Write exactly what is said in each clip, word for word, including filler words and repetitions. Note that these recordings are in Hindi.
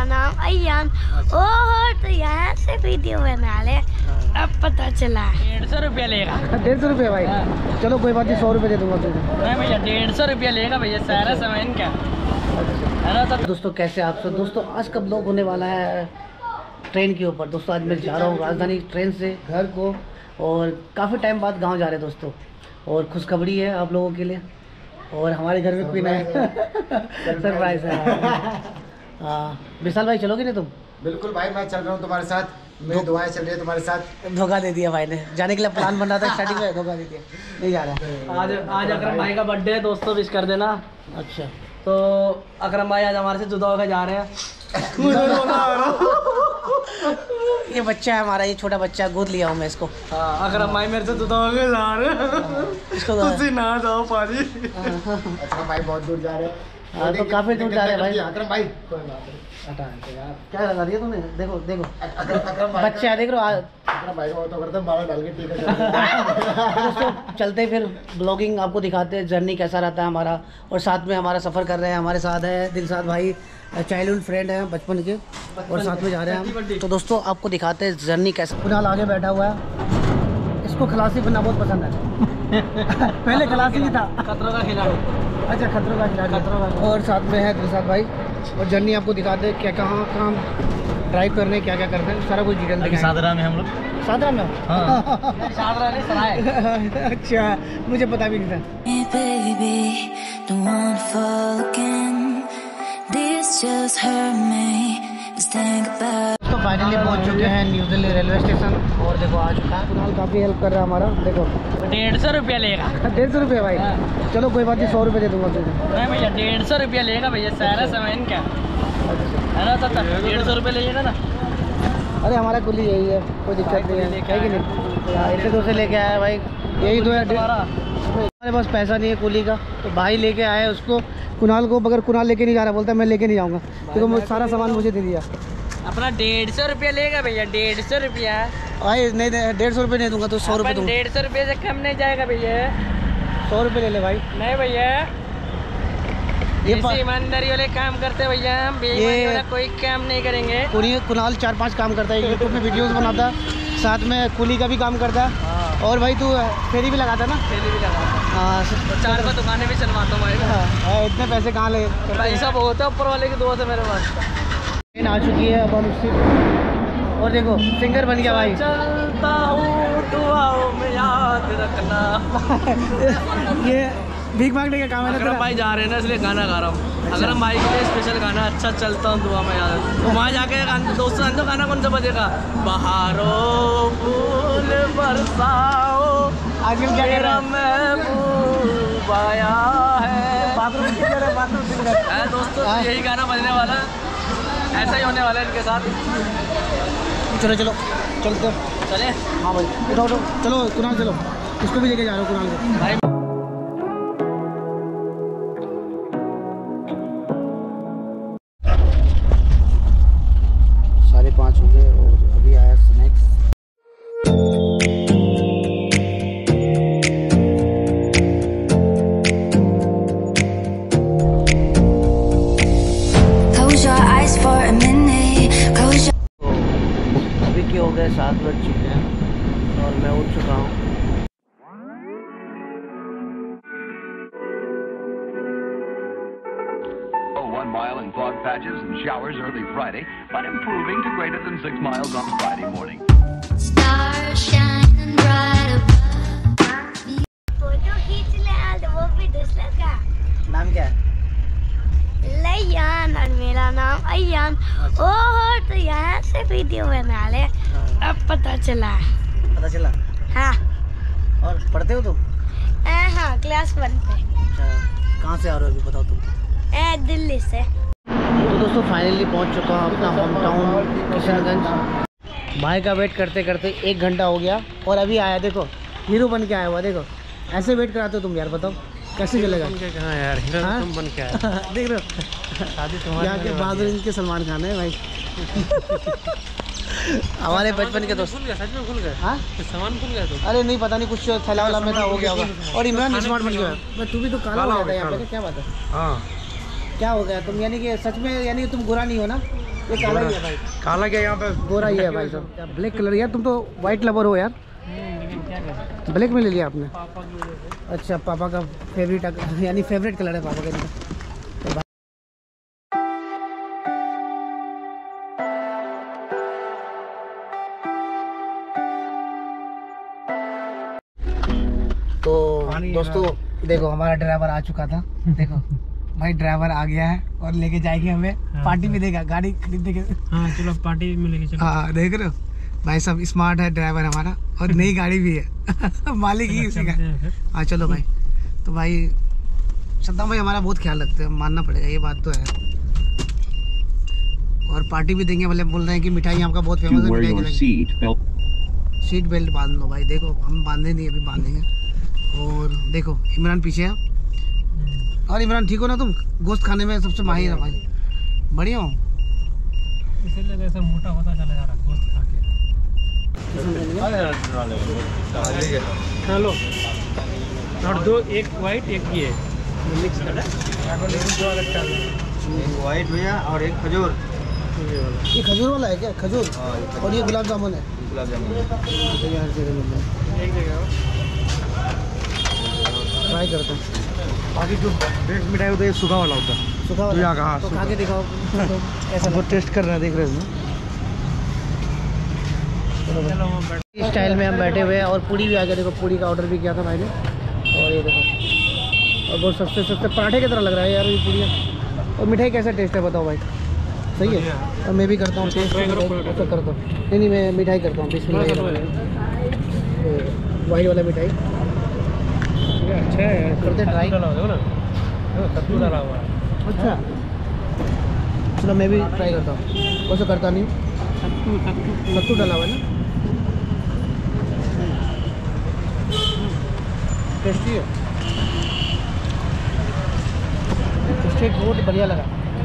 नाम अयान। ओह तो यहाँ से वीडियो बना ले। अब पता चला डेढ़ सौ रुपया लेगा। डेढ़ सौ रुपये भाई। चलो कोई बात नहीं, सौ रुपये दे दूंगा तुझे। नहीं भैया डेढ़ सौ रुपया लेगा भैया, सारा सामान क्या है ना। तो दोस्तों कैसे आप सब दोस्तों, आज का ब्लॉग होने वाला है ट्रेन के ऊपर। दोस्तों आज मैं जा रहा हूँ राजधानी ट्रेन से घर को, और काफ़ी टाइम बाद गांव जा रहे हैं दोस्तों। और खुशखबरी है आप लोगों के लिए, और हमारे घर में कोई नया सरप्राइज है। हाँ विशाल भाई चलोगे नहीं तुम? बिल्कुल भाई, मैं चल रहा हूँ तुम्हारे साथ, मेरी दुआएं चल रही है तुम्हारे साथ। धोखा दे दिया भाई ने, जाने के लिए प्लान बन रहा था स्टार्टिंग में, धोखा दे दिया, नहीं जा रहा। आज आज अकरम भाई का बर्थडे है दोस्तों, विश कर देना। अच्छा तो अकरम भाई आज हमारे से जुदा होकर जा रहे हैं। ये बच्चा है हमारा, ये छोटा बच्चा, गोद लिया हूँ मैं इसको। हाँ अकरम भाई मेरे से जुदा होकर जा रहे हैं, इसको तुझे ना जाओ पाजी। अच्छा भाई बहुत दूर जा रहे हैं। हाँ तो काफी दूर जा रहे हैं भाई। अकरम भाई हटा यार, क्या लगा दिया तूने? देखो देखो अकरम भाई बच्चा देख रहे हो। अकरम भाई को तो करते हैं बारह डाल के ठीक है। दोस्तों चलते फिर ब्लॉगिंग आपको दिखाते हैं, जर्नी कैसा रहता है हमारा, और साथ में हमारा सफ़र कर रहे हैं। हमारे साथ है दिलशाद भाई, चाइल्डहुड फ्रेंड हैं बचपन के, और साथ में जा रहे हैं हम। तो दोस्तों आपको दिखाते हैं जर्नी कैसे। कुणाल आगे बैठा हुआ है, इसको खलासी बनना बहुत पसंद है। पहले खलासी ही था, खतरों का खिलाड़ी। अच्छा खतरों का खिलाड़ी, खतरों का। और साथ में है दिलशाद भाई, और जर्नी आपको दिखाते हैं क्या कहाँ कहाँ ड्राइव करने, क्या क्या करते हैं, सारा कुछ डिटेल दिखाएंगे। सादरा में हम लोग, सादरा में हाँ। सादरा नहीं सराय। अच्छा मुझे पता भी नहीं था। तो फाइनली पहुंच चुके हैं न्यू दिल्ली रेलवे स्टेशन, और देखो आ चुका है कुणाल, काफ़ी हेल्प कर रहा है हमारा। देखो डेढ़ सौ रुपया लेगा। डेढ़ सौ रुपये भाई। चलो कोई बात नहीं, सौ रुपये दे दूंगा तुझे। नहीं भैया डेढ़ सौ रुपया लेगा भैया, सारा सामान क्या है ना। तो डेढ़ सौ रुपये लीजिएगा ना। अरे हमारा कुली यही है, कोई दिक्कत नहीं है, है कि नहीं। इतने दूर से लेके आया भाई, यही दो है। हमारे पास पैसा नहीं है कुली का, तो भाई लेके आया उसको, कुणाल को। अगर कुणाल लेके नहीं जा रहा, बोलता है मैं लेके नहीं जाऊँगा, क्योंकि सारा सामान मुझे दे दिया। अपना डेढ़ सौ रुपया लेगा भैया, डेढ़ सौ रुपया। भाई नहीं डेढ़ सौ रुपये नहीं दूंगा, तो सौ रुपये दूंगा। डेढ़ सौ रुपये से कम नहीं जाएगा भैया, सौ रुपये ले ले भाई। नहीं भैया ये ईमानदारी वाले काम करते हैं भैया, हम बेईमानी वाला कोई काम नहीं करेंगे। कुणाल चार पांच काम करता है, यूट्यूब में वीडियोस बनाता है, साथ में कुली का भी काम करता है। और भाई तू फेरी भी लगाता है ना? फेरी भी लगाता है। हाँ तो चार पाँच दुकानें भी चलवाता हूँ भाई। हाँ इतने पैसे कहाँ ले, पैसा बहुत है ऊपर वाले की दुआ से मेरे पास। ट्रेन आ चुकी है अब हम सीट, और देखो सिंगर बन गया भाई। चलता हूँ दुआओं में याद रखना। ये भीख मांगने का काम है ना। अकरम भाई जा रहे हैं ना, इसलिए गाना गा रहा हूँ। अकरम भाई के लिए स्पेशल गाना, अच्छा चलता हूँ दुआ में याद। तो वहाँ जाके दोस्तों अंदर गाना कौन सा बजेगा? बहारों फूल बरसाओ, आगे क्या कह रहा है? महबूब आया है। बाथरूम सिंगर है, बाथरूम सिंगर है दोस्तों, तो यही गाना बजने वाला है, ऐसा ही होने वाला है इनके साथ। चलो चलो चलते चले। हाँ भाई उठो उठो, चलो कुणाल चलो, इसको भी लेके जा रहा हूँ कुणाल को भाई। साढ़े पाँच हो गए, और अभी आया स्नैक्स। अभी के हो गए सात बज चुके हैं, और मैं उठ चुका हूँ। One mile in fog patches and showers early Friday, but improving to greater than six miles on Friday morning. Stars shining bright above. Photo खींच ले आज, वो भी दूसरा का। नाम क्या है? लयान, और मेरा नाम अयान। ओह तो यहाँ से वीडियो बना ले। अब पता चला पता चला। हाँ। और पढ़ते हो तुम? हाँ क्लास वन पे। अच्छा कहाँ से आ रहे हो अभी बताओ तुम? ए, दिल्ली से। तो दोस्तों फाइनली पहुंच चुका हूँ अपना होम टाउन किशनगंज। भाई का वेट करते करते एक घंटा हो गया, और अभी आया। देखो हीरो बन के आया हुआ, देखो ऐसे वेट कराते हो तुम यार, बताओ कैसे चलेगा? कहाँ यार हीरो हाँ? तुम बन के आए। देख रहे हो शादी तुम्हारी यहाँ के बहादुर इनके सलमान खान है भाई। हमारे बचपन के दोस्त। सच में खुल गए? हाँ सामान खुल गया तो? अरे नहीं पता नहीं, कुछ थैला वाला में था, हो गया होगा। और इमरान स्मार्ट बन गया। मैं तू भी तो काला हो गया था यहाँ पे, क्या बात है? हाँ क्या हो गया तुम? यानी कि सच में, यानी कि तुम बुरा नहीं हो ना? ये काला ही है भाई। काला क्या यहाँ पे? गोरा ही है भाई साहब। ब्लैक कलर यार, तुम तो वाइट लवर हो यार। ब्लैक में ले लिया आपने? अच्छा, पापा का फेवरेट यानी फेवरेट कलर है पापा का। तो दोस्तों देखो, हमारा ड्राइवर आ चुका था। देखो भाई, ड्राइवर आ गया है और लेके जाएंगे हमें। हाँ, पार्टी में देगा, गाड़ी खरीदने के। हाँ चलो, पार्टी में लेके चलो। हाँ देख रहे हो भाई साहब, स्मार्ट है ड्राइवर हमारा, और नई गाड़ी भी है। मालिक ही उसी का। हाँ चलो भाई। तो भाई सद्दाम भाई हमारा बहुत ख्याल रखते हैं, मानना पड़ेगा, ये बात तो है। और पार्टी भी देंगे, मतलब बोल रहे हैं कि मिठाई आपका बहुत फेमस है। मिठाई सीट बेल्ट बांध लो भाई। देखो हम बांधे नहीं, अभी बांधेंगे। और देखो इमरान पीछे है। और इमरान ठीक हो ना तुम? गोश्त खाने में सबसे माहिर है भाई। बढ़िया हो, इसीलिए जैसे मोटा होता चला जा रहा गोश्त खा के। हेलो, और दो, एक वाइट एक ये मिक्स कर वाइट भैया और एक खजूर। ये खजूर वाला है क्या? खजूर। और ये गुलाब जामुन है। गुलाब जामुन हर जगह मिल रहा है। एक जगह ट्राई करते हैं। बाकी जो बेस्ट मिठाई होता है सूखा वाला होता है। सूखा वाला? कहाँ तो खा के दिखाओ कैसा। वो टेस्ट कर रहे हैं, देख रहे हैं। इस स्टाइल में हम बैठे हुए हैं और पूड़ी भी आ गया। देखो पूड़ी का ऑर्डर भी किया था भाई ने। और ये देखो, और बहुत सस्ते सस्ते पराठे की तरह लग रहा है यार ये पूड़ियाँ। और मिठाई कैसा टेस्ट है बताओ भाई? सही है। और मैं भी करता हूँ टेस्ट, ऐसा करता हूँ। नहीं नहीं, मैं मिठाई करता हूँ। वाइट वाला मिठाई अच्छा है, करते ट्राई। कद्दू डाला हुआ है। अच्छा चलो मैं भी ट्राई करता हूँ। वैसे करता नहीं, सत्तू डाला हुआ है ना। टेस्टी है, टेस्टी बहुत बढ़िया लगा।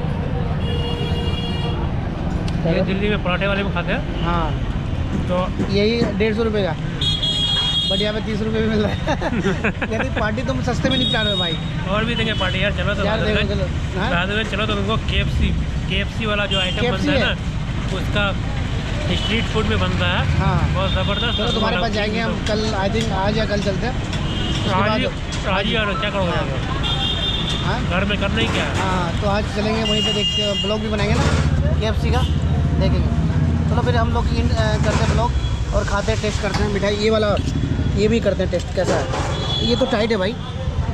ये दिल्ली में पराठे वाले में खाते हैं। हाँ तो यही डेढ़ सौ रुपये का, बट यहाँ पे तीस रुपये भी मिल रहा है। यानी पार्टी तुम सस्ते में नहीं पिला रहे हो भाई। और भी देंगे पार्टी यार, चलो तो यार देखो चलो। हाँ? चलो तो तुमको के एफ सी के एफ सी वाला जो आइटम बनता है ना, उसका स्ट्रीट फूड में बनता है। हाँ बहुत ज़बरदस्त। चलो तुम्हारे पास जाएंगे हम कल, आई थिंक आज या कल चलते हैं। आज ही यार क्या करोगे? हाँ घर में करना ही क्या है। हाँ तो आज चलेंगे, वहीं पे देखते हैं, ब्लॉग भी बनाएंगे ना के एफ सी का, देखेंगे। चलो फिर हम लोग करते हैं ब्लॉग और खाते हैं, टेस्ट करते हैं मिठाई। ये वाला ये भी करते हैं टेस्ट कैसा है। ये तो टाइट है भाई,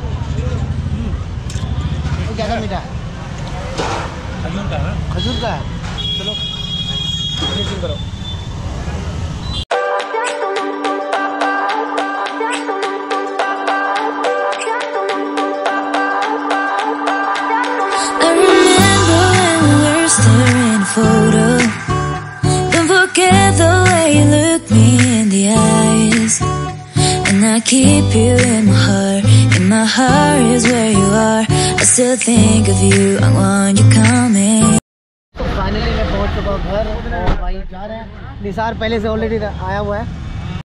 ये कैसा मीठा है? खजूर का है। खजूर का है। चलो फिनिशिंग करो। Photo. Don't forget the way you look me in the eyes, and I keep you in my heart. In my heart is where you are. I still think of you. I want you coming. तो फाइनली मैं पहुंच चुका हूँ घर और भाई जा रहे हैं। निसार पहले से ऑलरेडी आया हुआ है।